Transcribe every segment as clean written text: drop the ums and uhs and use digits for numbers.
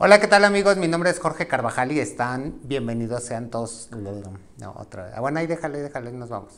Hola, ¿qué tal amigos? Mi nombre es Jorge Carvajal y están bienvenidos sean todos. No, otra vez. Bueno, ahí déjale, nos vamos.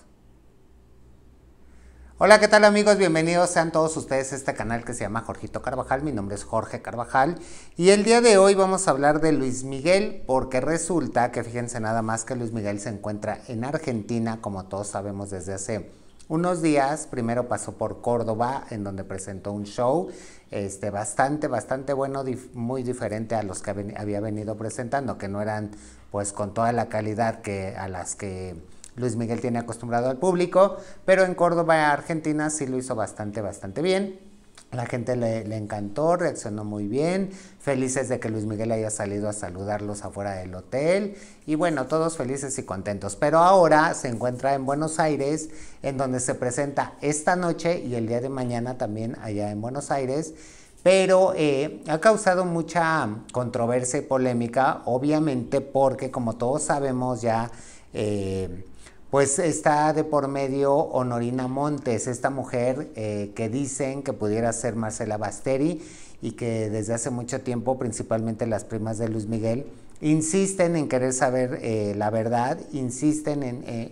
Hola, ¿qué tal amigos? Bienvenidos sean todos ustedes a este canal que se llama Jorgito Carvajal. Mi nombre es Jorge Carvajal y el día de hoy vamos a hablar de Luis Miguel porque resulta que fíjense nada más que Luis Miguel se encuentra en Argentina, como todos sabemos desde hace unos días. Primero pasó por Córdoba, en donde presentó un show bastante bueno, muy diferente a los que había venido presentando, que no eran pues con toda la calidad a las que Luis Miguel tiene acostumbrado al público, pero en Córdoba, Argentina, sí lo hizo bastante bien. La gente le encantó, reaccionó muy bien, felices de que Luis Miguel haya salido a saludarlos afuera del hotel y bueno, todos felices y contentos. Pero ahora se encuentra en Buenos Aires, en donde se presenta esta noche y el día de mañana también allá en Buenos Aires. Pero ha causado mucha controversia y polémica, obviamente porque como todos sabemos ya, pues está de por medio Honorina Montes, esta mujer que dicen que pudiera ser Marcela Basteri y que desde hace mucho tiempo, principalmente las primas de Luis Miguel, insisten en querer saber la verdad, insisten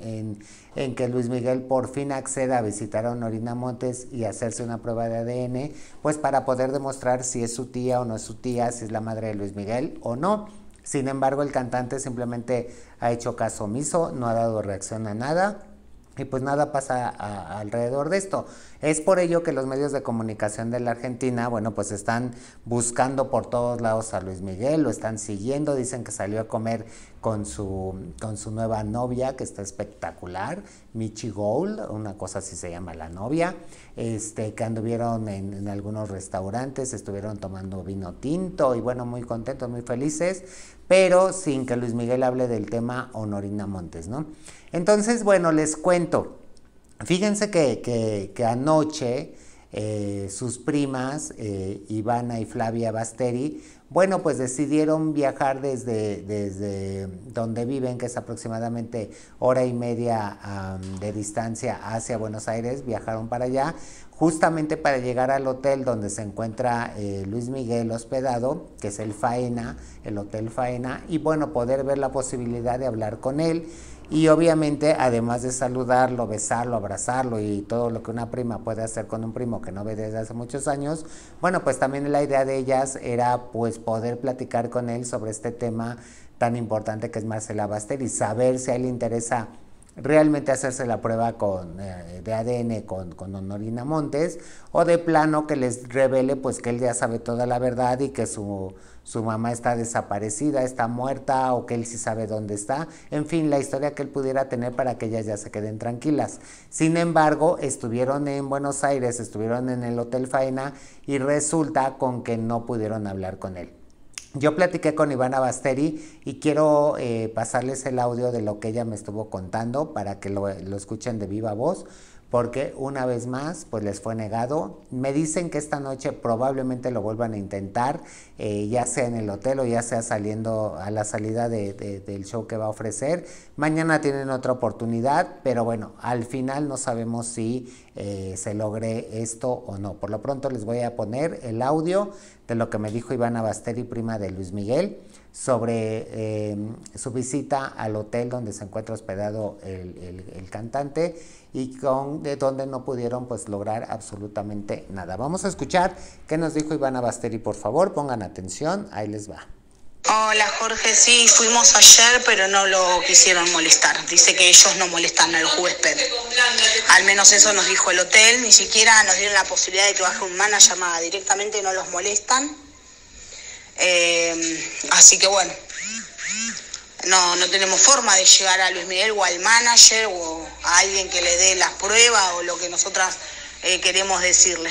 en que Luis Miguel por fin acceda a visitar a Honorina Montes y hacerse una prueba de ADN, pues para poder demostrar si es su tía o no es su tía, si es la madre de Luis Miguel o no. Sin embargo, el cantante simplemente ha hecho caso omiso, no ha dado reacción a nada y pues nada pasa alrededor de esto. Es por ello que los medios de comunicación de la Argentina, bueno, pues están buscando por todos lados a Luis Miguel, lo están siguiendo, dicen que salió a comer con su nueva novia, que está espectacular, Michi Gold, una cosa así se llama la novia, que anduvieron en algunos restaurantes, estuvieron tomando vino tinto y bueno, muy contentos, muy felices, pero sin que Luis Miguel hable del tema Honorina Montes, ¿no? Entonces, bueno, les cuento. Fíjense que anoche sus primas, Ivana y Flavia Basteri, bueno, pues decidieron viajar desde donde viven, que es aproximadamente hora y media de distancia hacia Buenos Aires, viajaron para allá, justamente para llegar al hotel donde se encuentra Luis Miguel hospedado, que es el Faena, el Hotel Faena, y bueno, poder ver la posibilidad de hablar con él. Y obviamente, además de saludarlo, besarlo, abrazarlo y todo lo que una prima puede hacer con un primo que no ve desde hace muchos años, bueno, pues también la idea de ellas era pues poder platicar con él sobre este tema tan importante que es Marcela Basteri y saber si a él le interesa realmente hacerse la prueba de ADN con Honorina Montes o de plano que les revele pues que él ya sabe toda la verdad y que su mamá está desaparecida, está muerta o que él sí sabe dónde está, en fin, la historia que él pudiera tener para que ellas ya se queden tranquilas. Sin embargo, estuvieron en Buenos Aires, estuvieron en el Hotel Faena y resulta con que no pudieron hablar con él. Yo platiqué con Ivana Basteri y quiero pasarles el audio de lo que ella me estuvo contando para que lo escuchen de viva voz, porque una vez más pues les fue negado. Me dicen que esta noche probablemente lo vuelvan a intentar, ya sea en el hotel o ya sea saliendo a la salida del show que va a ofrecer. Mañana tienen otra oportunidad, pero bueno, al final no sabemos si se logre esto o no. Por lo pronto les voy a poner el audio de lo que me dijo Ivana Basteri, prima de Luis Miguel, sobre su visita al hotel donde se encuentra hospedado el cantante y de donde no pudieron pues lograr absolutamente nada. Vamos a escuchar qué nos dijo Ivana Basteri, por favor, pongan atención, ahí les va. Hola Jorge, sí, fuimos ayer pero no lo quisieron molestar, dice que ellos no molestan al huésped, al menos eso nos dijo el hotel, ni siquiera nos dieron la posibilidad de que baje un manager, directamente no los molestan, así que bueno, no tenemos forma de llegar a Luis Miguel o al manager o a alguien que le dé las pruebas o lo que nosotras queremos decirle.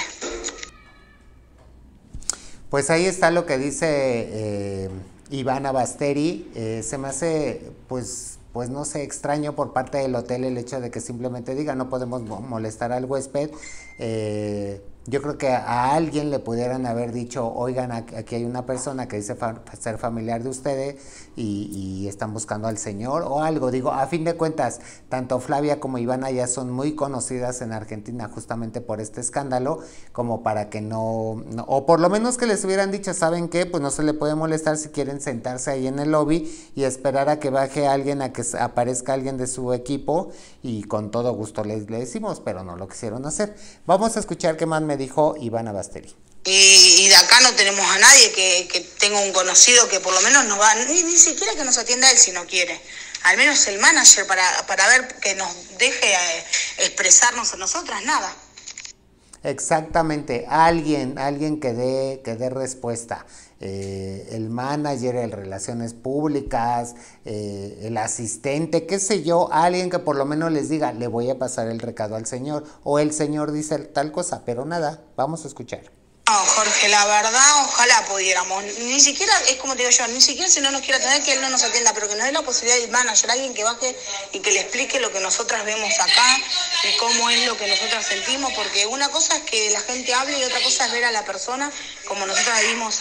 Pues ahí está lo que dice Ivana Basteri. Se me hace pues no sé, extraño por parte del hotel el hecho de que simplemente diga no podemos molestar al huésped. Yo creo que a alguien le pudieran haber dicho, oigan, aquí hay una persona que dice ser familiar de ustedes y están buscando al señor o algo. Digo, a fin de cuentas, tanto Flavia como Ivana ya son muy conocidas en Argentina justamente por este escándalo, como para que o por lo menos que les hubieran dicho, ¿saben qué? Pues no se le puede molestar si quieren sentarse ahí en el lobby y esperar a que baje alguien, a que aparezca alguien de su equipo, y con todo gusto le decimos, pero no lo quisieron hacer. Vamos a escuchar qué más me dijo Ivana Basteri. Y de acá no tenemos a nadie que tenga un conocido que por lo menos nos va, ni siquiera que nos atienda él si no quiere. Al menos el manager para ver que nos deje expresarnos a nosotras, nada. Exactamente, alguien que dé respuesta. El manager, el relaciones públicas, el asistente, qué sé yo, alguien que por lo menos les diga, le voy a pasar el recado al señor, o el señor dice tal cosa, pero nada, vamos a escuchar. No, Jorge, la verdad, ojalá pudiéramos. Ni siquiera, es como te digo yo, ni siquiera si no nos quiere atender, que él no nos atienda, pero que nos dé la posibilidad de manager, alguien que baje y que le explique lo que nosotras vemos acá y cómo es lo que nosotras sentimos, porque una cosa es que la gente hable y otra cosa es ver a la persona, como nosotras vimos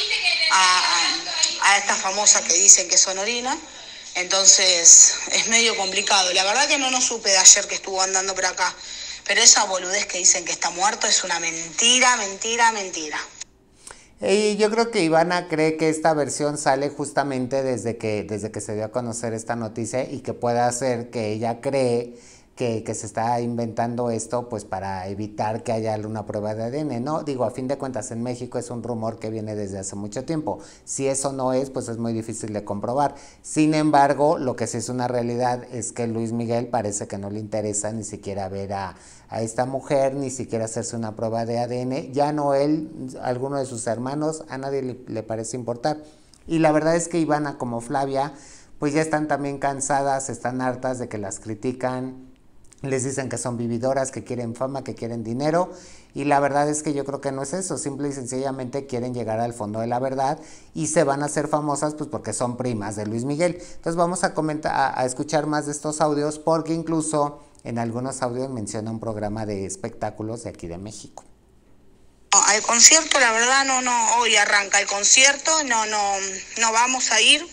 a esta famosa que dicen que es sonorina. Entonces, es medio complicado. La verdad que no nos supe de ayer que estuvo andando por acá. Pero esa boludez que dicen que está muerto es una mentira, mentira, mentira. Y yo creo que Ivana cree que esta versión sale justamente desde que se dio a conocer esta noticia, y que pueda ser que ella cree que se está inventando esto pues para evitar que haya una prueba de ADN, ¿no? Digo, a fin de cuentas en México es un rumor que viene desde hace mucho tiempo. Si eso no es, pues es muy difícil de comprobar. Sin embargo, lo que sí es una realidad es que Luis Miguel parece que no le interesa ni siquiera ver a esta mujer, ni siquiera hacerse una prueba de ADN. Ya no él, alguno de sus hermanos, a nadie le parece importar. Y la verdad es que Ivana como Flavia pues ya están también cansadas, están hartas de que las critican. Les dicen que son vividoras, que quieren fama, que quieren dinero, y la verdad es que yo creo que no es eso. Simple y sencillamente quieren llegar al fondo de la verdad y se van a hacer famosas pues porque son primas de Luis Miguel. Entonces vamos a escuchar más de estos audios, porque incluso en algunos audios menciona un programa de espectáculos de aquí de México. Al concierto, la verdad, no, hoy arranca el concierto, no vamos a ir.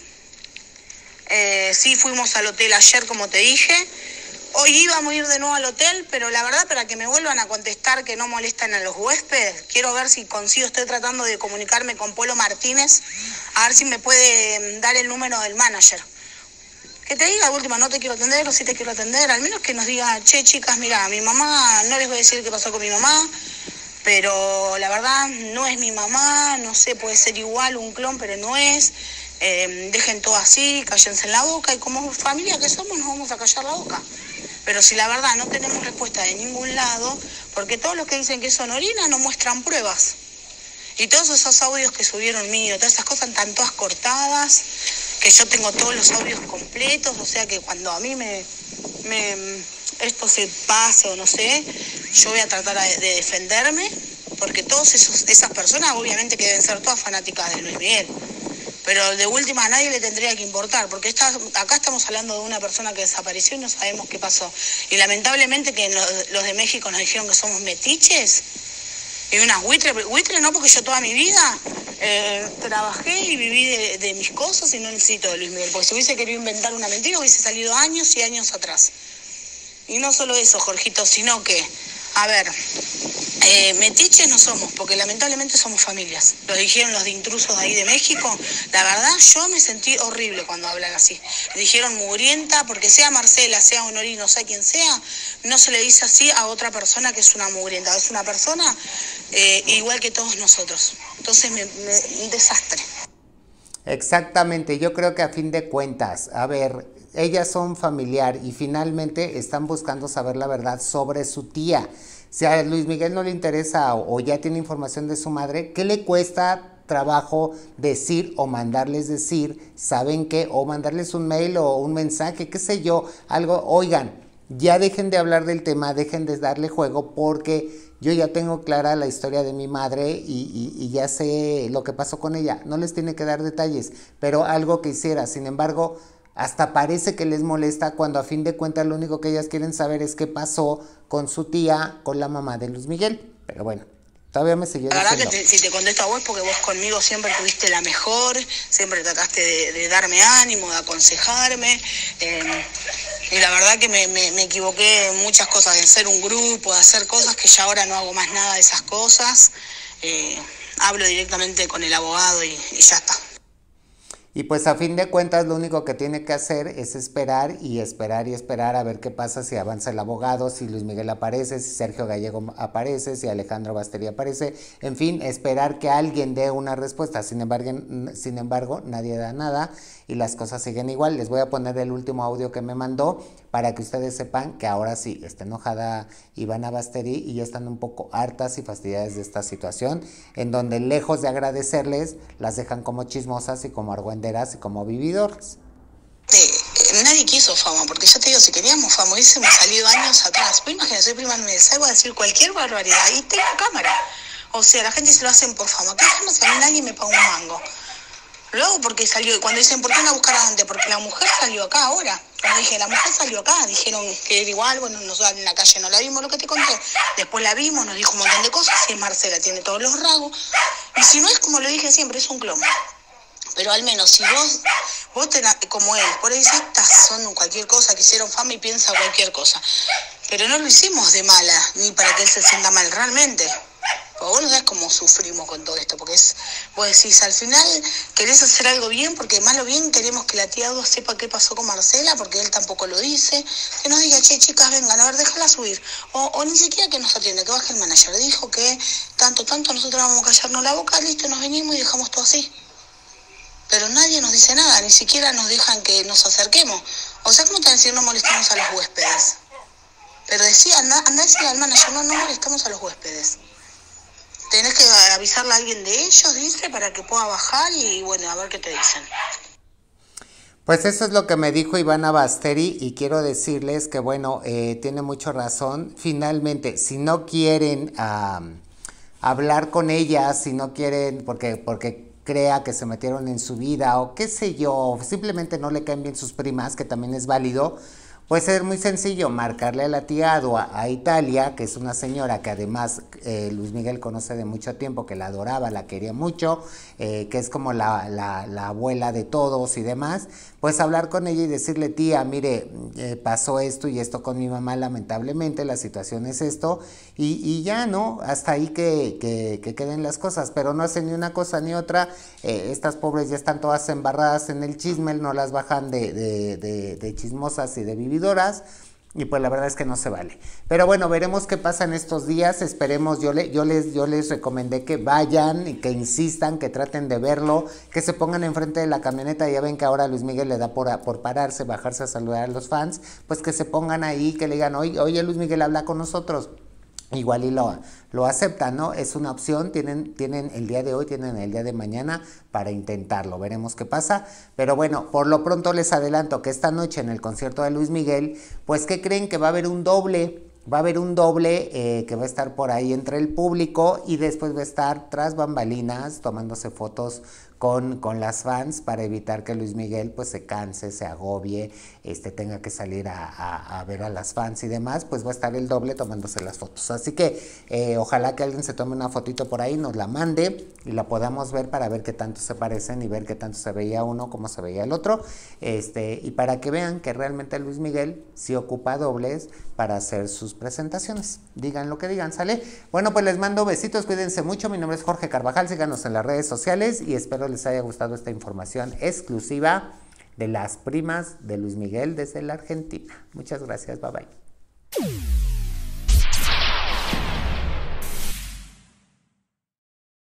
Sí fuimos al hotel ayer, como te dije. Hoy íbamos a ir de nuevo al hotel, pero la verdad, para que me vuelvan a contestar que no molestan a los huéspedes, quiero ver si consigo, estoy tratando de comunicarme con Polo Martínez, a ver si me puede dar el número del manager. Que te diga, de última, no te quiero atender o sí te quiero atender, al menos que nos diga, che, chicas, mira, mi mamá, no les voy a decir qué pasó con mi mamá, pero la verdad no es mi mamá, no sé, puede ser igual, un clon, pero no es. Dejen todo así, cállense en la boca, y como familia que somos nos vamos a callar la boca. Pero si la verdad no tenemos respuesta de ningún lado, porque todos los que dicen que es sonorina no muestran pruebas. Y todos esos audios que subieron mío, todas esas cosas están todas cortadas, que yo tengo todos los audios completos, o sea que cuando a mí esto se pase o no sé, yo voy a tratar de defenderme, porque todas esas personas obviamente que deben ser todas fanáticas de Luis Miguel. Pero de última a nadie le tendría que importar, porque acá estamos hablando de una persona que desapareció y no sabemos qué pasó. Y lamentablemente que los de México nos dijeron que somos metiches y unas buitres no, porque yo toda mi vida trabajé y viví de mis cosas y no necesito de Luis Miguel, porque si hubiese querido inventar una mentira hubiese salido años y años atrás. Y no solo eso, Jorgito, sino que, a ver, metiches no somos, porque lamentablemente somos familias. Lo dijeron los de intrusos de ahí de México. La verdad, yo me sentí horrible cuando hablan así. Dijeron mugrienta, porque sea Marcela, sea Honorino, sea quien sea, no se le dice así a otra persona que es una mugrienta. Es una persona igual que todos nosotros. Entonces, un desastre. Exactamente, yo creo que a fin de cuentas, a ver, ellas son familiar y finalmente están buscando saber la verdad sobre su tía. Si a Luis Miguel no le interesa o ya tiene información de su madre, ¿qué le cuesta trabajo decir o mandarles decir, saben qué, o mandarles un mail o un mensaje, qué sé yo, algo, oigan, ya dejen de hablar del tema, dejen de darle juego, porque yo ya tengo clara la historia de mi madre y ya sé lo que pasó con ella. No les tiene que dar detalles, pero algo que hiciera. Sin embargo, hasta parece que les molesta cuando a fin de cuentas lo único que ellas quieren saber es qué pasó con su tía, con la mamá de Luis Miguel. Pero bueno, Todavía me siguió La verdad diciendo. que si te contesto a vos porque vos conmigo siempre tuviste la mejor, siempre trataste de darme ánimo, de aconsejarme. Y la verdad que me equivoqué en muchas cosas, en ser un grupo, de hacer cosas que ya ahora no hago más nada de esas cosas. Hablo directamente con el abogado y ya está. Y pues a fin de cuentas lo único que tiene que hacer es esperar y esperar y esperar a ver qué pasa, si avanza el abogado, si Luis Miguel aparece, si Sergio Gallego aparece, si Alejandro Basteri aparece, en fin, esperar que alguien dé una respuesta. Sin embargo, nadie da nada y las cosas siguen igual. Les voy a poner el último audio que me mandó para que ustedes sepan que ahora sí está enojada Ivana Basteri y ya están un poco hartas y fastidiadas de esta situación, en donde lejos de agradecerles, las dejan como chismosas y como argüenderas y como vividoras. Nadie quiso fama, porque yo te digo, si queríamos fama, hubiésemos salido años atrás. Pues imagínate, soy prima, me salgo a decir cualquier barbaridad y tengo cámara. O sea, la gente se lo hacen por fama. ¿Qué fama si a mí nadie me paga un mango? Luego porque salió, cuando dicen, ¿por qué no buscar a dónde? Porque la mujer salió acá ahora. Cuando dije, la mujer salió acá, dijeron que era igual, bueno, nosotros en la calle no la vimos, lo que te conté. Después la vimos, nos dijo un montón de cosas, y Marcela tiene todos los rasgos. Y si no es como lo dije siempre, es un clon. Pero al menos si vos tenés, como él, por ahí dice, estas son cualquier cosa, que hicieron fama y piensa cualquier cosa. Pero no lo hicimos de mala, ni para que él se sienta mal, realmente. Porque vos no sabés cómo sufrimos con todo esto, porque vos decís, al final querés hacer algo bien, porque más lo bien queremos que la tía Duda sepa qué pasó con Marcela, porque él tampoco lo dice, que nos diga, che, chicas, vengan, a ver, déjala subir, o ni siquiera que nos atienda, que baje el manager, dijo que tanto, nosotros vamos a callarnos la boca, listo, nos venimos y dejamos todo así. Pero nadie nos dice nada, ni siquiera nos dejan que nos acerquemos. O sea, ¿cómo te van a decir no molestamos a los huéspedes? Pero decía, anda a decirle al manager, no molestamos a los huéspedes. Tenés que avisarle a alguien de ellos, dice, para que pueda bajar y bueno, a ver qué te dicen. Pues eso es lo que me dijo Ivana Basteri y quiero decirles que bueno, tiene mucho razón. Finalmente, si no quieren hablar con ella, si no quieren, porque crea que se metieron en su vida o qué sé yo, simplemente no le caen bien sus primas, que también es válido, puede ser muy sencillo, marcarle a la tía Adua a Italia, que es una señora que además Luis Miguel conoce de mucho tiempo, que la adoraba, la quería mucho, que es como la abuela de todos y demás, pues hablar con ella y decirle, tía, mire, pasó esto y esto con mi mamá, lamentablemente, la situación es esto, y ya, ¿no? Hasta ahí que queden las cosas, pero no hacen ni una cosa ni otra, estas pobres ya están todas embarradas en el chisme, no las bajan de chismosas y de vividoras, y pues la verdad es que no se vale. Pero bueno, veremos qué pasa en estos días, esperemos, yo les recomendé que vayan y que insistan, que traten de verlo, que se pongan enfrente de la camioneta, ya ven que ahora Luis Miguel le da por pararse, bajarse a saludar a los fans, pues que se pongan ahí, que le digan, oye Luis Miguel, habla con nosotros. Igual y lo aceptan, ¿no? Es una opción, tienen el día de hoy, tienen el día de mañana para intentarlo, veremos qué pasa, pero bueno, por lo pronto les adelanto que esta noche en el concierto de Luis Miguel, pues ¿qué creen? Que va a haber un doble, que va a estar por ahí entre el público y después va a estar tras bambalinas tomándose fotos con las fans para evitar que Luis Miguel pues se canse, se agobie, tenga que salir a ver a las fans y demás, pues va a estar el doble tomándose las fotos. Así que ojalá que alguien se tome una fotito por ahí, nos la mande y la podamos ver para ver qué tanto se parecen y ver qué tanto se veía uno, cómo se veía el otro, y para que vean que realmente Luis Miguel sí ocupa dobles para hacer sus presentaciones. Digan lo que digan, ¿sale? Bueno, pues les mando besitos, cuídense mucho, mi nombre es Jorge Carvajal, síganos en las redes sociales y espero les haya gustado esta información exclusiva de las primas de Luis Miguel desde la Argentina. Muchas gracias, bye bye.